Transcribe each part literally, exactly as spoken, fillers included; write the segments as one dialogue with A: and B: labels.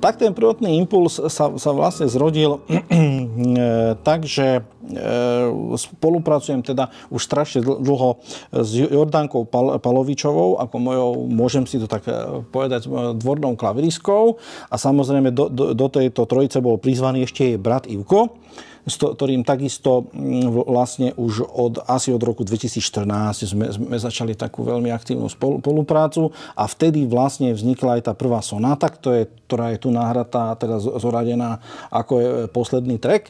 A: Tak ten prvotný impuls sa, sa vlastne zrodil tak, že spolupracujem teda už strašne dlho s Jordánkou Palovičovou, ako mojou, môžem si to tak povedať, dvornou klaviristkou. A samozrejme do, do, do tejto trojice bol prizvaný ešte jej brat Ivko, s ktorým takisto vlastne už od, asi od roku dvetisícštrnásť sme, sme začali takú veľmi aktívnu spoluprácu a vtedy vlastne vznikla aj tá prvá sonáta, ktorá je, ktorá je tu nahratá, teda zoradená ako je posledný track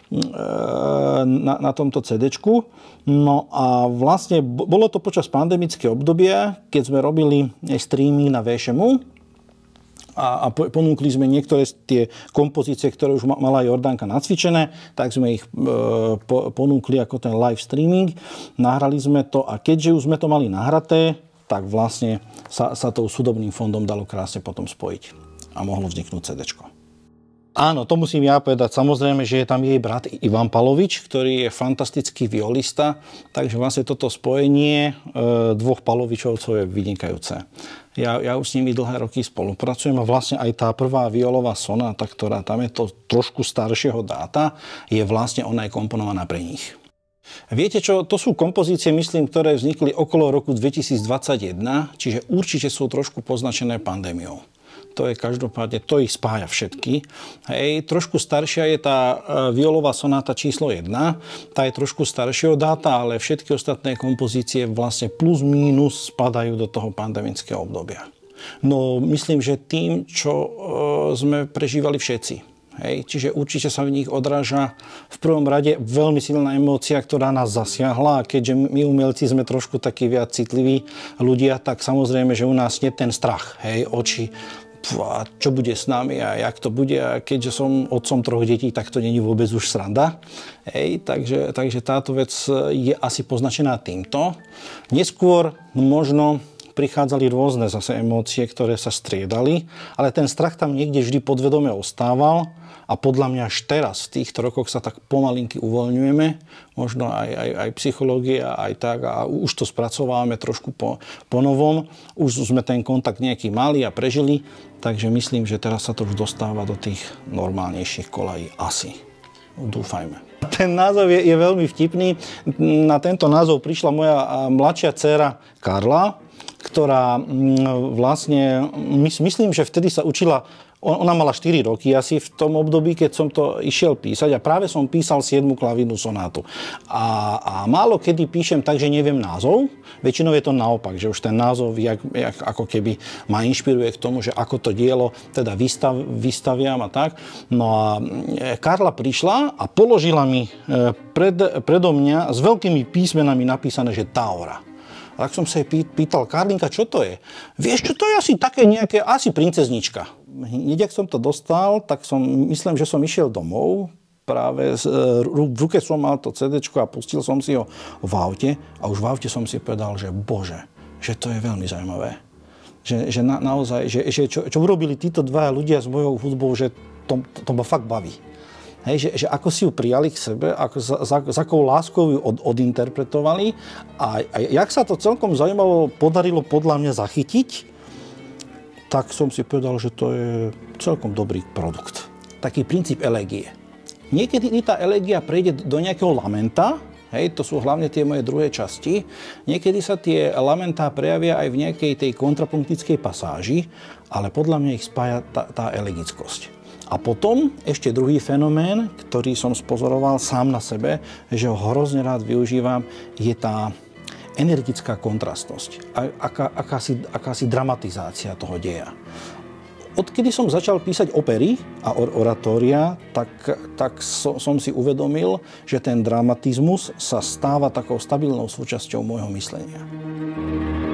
A: na, na tomto cédečku. No a vlastne bolo to počas pandemického obdobia, keď sme robili streamy na vé š em u, a ponúkli sme niektoré tie kompozície, ktoré už mala Jordánka nacvičené, tak sme ich ponúkli ako ten live streaming. Nahrali sme to a keďže už sme to mali nahraté, tak vlastne sa, sa tou súdobným fondom dalo krásne potom spojiť a mohlo vzniknúť cédečko. Áno, to musím ja povedať. Samozrejme, že je tam jej brat Ivan Palovič, ktorý je fantastický violista, takže vlastne toto spojenie e, dvoch Palovičovcov je vynikajúce. Ja, ja už s nimi dlhé roky spolupracujem a vlastne aj tá prvá violová sonáta, ktorá tam je to trošku staršieho dáta, je vlastne ona je komponovaná pre nich. Viete čo, to sú kompozície, myslím, ktoré vznikli okolo roku dvetisícdvadsaťjeden, čiže určite sú trošku poznačené pandémiou. To je každopádne, to ich spája všetky. Hej, trošku staršia je tá violová sonáta číslo jedna, tá je trošku staršieho dáta, ale všetky ostatné kompozície vlastne plus mínus spadajú do toho pandemického obdobia. No myslím, že tým, čo e, sme prežívali všetci. Hej, čiže určite sa v nich odráža v prvom rade veľmi silná emócia, ktorá nás zasiahla a keďže my umelci sme trošku takí viac citliví ľudia, tak samozrejme, že u nás nie ten strach, hej, oči, a čo bude s nami a jak to bude. A keďže som otcom troch detí, tak to není vôbec už sranda. Hej, takže, takže táto vec je asi poznačená týmto. Neskôr možno prichádzali rôzne zase emócie, ktoré sa striedali, ale ten strach tam niekde vždy podvedome ostával a podľa mňa až teraz, v týchto rokoch sa tak pomalinky uvoľňujeme, možno aj, aj, aj psychológia, aj tak, a už to spracovávame trošku po, po novom, už sme ten kontakt nejaký mali a prežili, takže myslím, že teraz sa to už dostáva do tých normálnejších kolají asi. Dúfajme. Ten názov je, je veľmi vtipný. Na tento názov prišla moja mladšia dcéra Karla, ktorá vlastne, myslím, že vtedy sa učila, ona mala štyri roky asi v tom období, keď som to išiel písať a práve som písal siedmu klavírnu sonátu. A, a málo kedy píšem tak, že neviem názov, väčšinou je to naopak, že už ten názov jak, jak, ako keby ma inšpiruje k tomu, že ako to dielo teda vystav, vystaviam a tak. No a Karla prišla a položila mi pred, predo mňa s veľkými písmenami napísané, že Taora. Tak som sa jej pýtal, Karlinka, čo to je? Vieš, čo to je asi také nejaké, asi princeznička. Hneď, ak som to dostal, tak som, myslím, že som išiel domov, práve v ruke som mal to cédečko a pustil som si ho v aute a už v aute som si povedal, že bože, že to je veľmi zaujímavé. Že, že na, naozaj, že, že čo, čo urobili títo dva ľudia s mojou hudbou, že to, to, to ma fakt baví. Hej, že, že ako si ju prijali k sebe, ako, za, za, za akou láskou ju od, odinterpretovali a, a jak sa to celkom zaujímavo podarilo podľa mňa zachytiť, tak som si povedal, že to je celkom dobrý produkt. Taký princíp elégie. Niekedy tá elégia prejde do nejakého lamenta, hej, to sú hlavne tie moje druhé časti, niekedy sa tie lamentá prejavia aj v nejakej tej kontrapunktickej pasáži, ale podľa mňa ich spája tá, tá elegickosť. A potom ešte druhý fenomén, ktorý som spozoroval sám na sebe, že ho hrozne rád využívam, je tá energická kontrastnosť. Aká, akási, akási dramatizácia toho deja. Odkedy som začal písať opery a or oratória, tak, tak so, som si uvedomil, že ten dramatizmus sa stáva takou stabilnou súčasťou môjho myslenia.